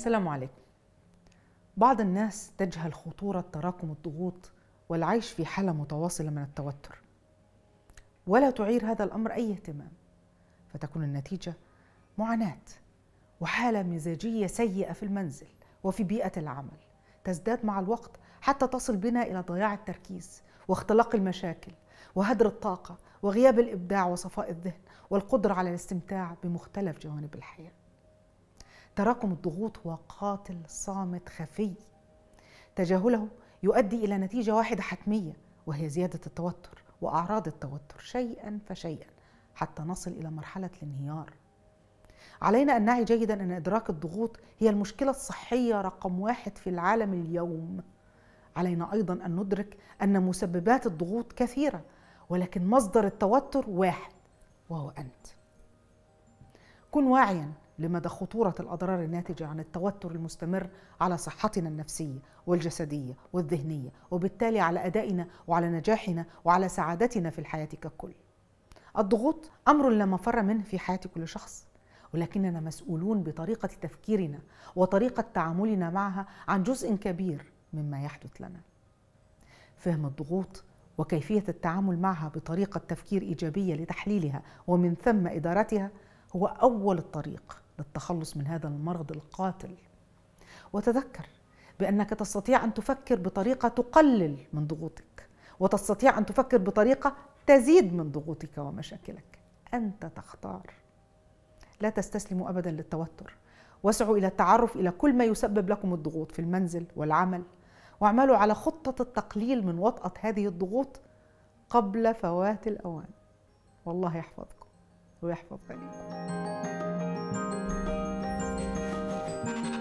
السلام عليكم. بعض الناس تجهل خطورة تراكم الضغوط والعيش في حالة متواصلة من التوتر، ولا تعير هذا الأمر أي اهتمام، فتكون النتيجة معاناة وحالة مزاجية سيئة في المنزل وفي بيئة العمل، تزداد مع الوقت حتى تصل بنا إلى ضياع التركيز واختلاق المشاكل وهدر الطاقة وغياب الإبداع وصفاء الذهن والقدرة على الاستمتاع بمختلف جوانب الحياة. تراكم الضغوط هو قاتل صامت خفي، تجاهله يؤدي إلى نتيجة واحدة حتمية، وهي زيادة التوتر وأعراض التوتر شيئا فشيئا حتى نصل إلى مرحلة الانهيار. علينا أن نعي جيدا أن إدراك الضغوط هي المشكلة الصحية رقم 1 في العالم اليوم. علينا أيضا أن ندرك أن مسببات الضغوط كثيرة، ولكن مصدر التوتر واحد، وهو أنت. كن واعيا لمدى خطورة الأضرار الناتجة عن التوتر المستمر على صحتنا النفسية والجسدية والذهنية، وبالتالي على أدائنا وعلى نجاحنا وعلى سعادتنا في الحياة ككل. الضغوط أمر لا مفر منه في حياة كل شخص، ولكننا مسؤولون بطريقة تفكيرنا وطريقة تعاملنا معها عن جزء كبير مما يحدث لنا. فهم الضغوط وكيفية التعامل معها بطريقة تفكير إيجابية لتحليلها ومن ثم إدارتها هو أول الطريق للتخلص من هذا المرض القاتل. وتذكر بأنك تستطيع أن تفكر بطريقة تقلل من ضغوطك، وتستطيع أن تفكر بطريقة تزيد من ضغوطك ومشاكلك. أنت تختار. لا تستسلموا أبدا للتوتر، واسعوا إلى التعرف إلى كل ما يسبب لكم الضغوط في المنزل والعمل، واعملوا على خطة التقليل من وطأة هذه الضغوط قبل فوات الأوان. والله يحفظكم ويحفظ بنيكم.